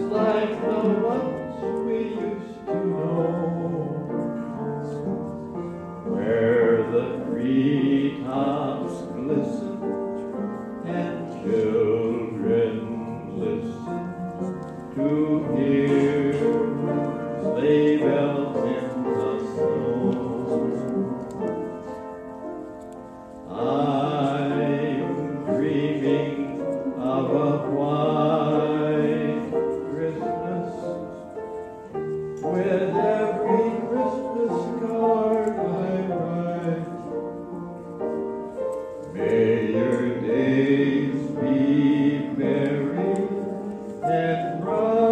like the ones we used to know, where the treetops glisten and children listen to hear sleigh bells in the snow. I'm dreaming of a white Christmas with every Christmas card I write. May your days be merry and bright.